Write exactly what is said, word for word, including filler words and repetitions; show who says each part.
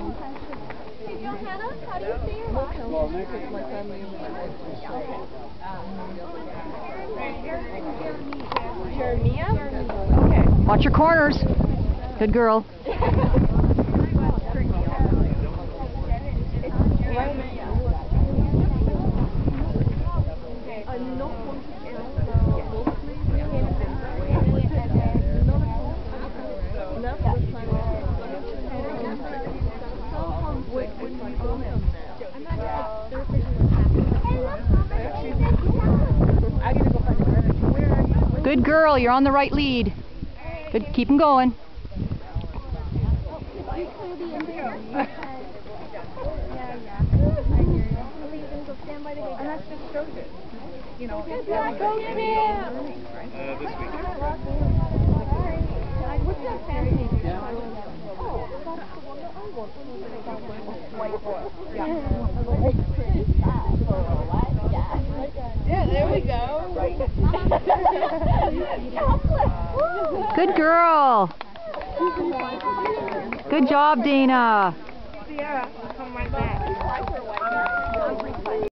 Speaker 1: Johanna, how do you say your last name?
Speaker 2: My family and
Speaker 1: Jeremia? Okay.
Speaker 3: Watch your corners. Good girl. Good girl, you're on the right lead. Good, keep them going.
Speaker 1: And that just shows it. You know, it's
Speaker 2: uh, this week.
Speaker 1: What's that fancy?
Speaker 2: Yeah.
Speaker 1: Oh, that's the one that I want. Yeah, there we go.
Speaker 3: Good girl. Good job, Dana.
Speaker 1: Sierra, come right back.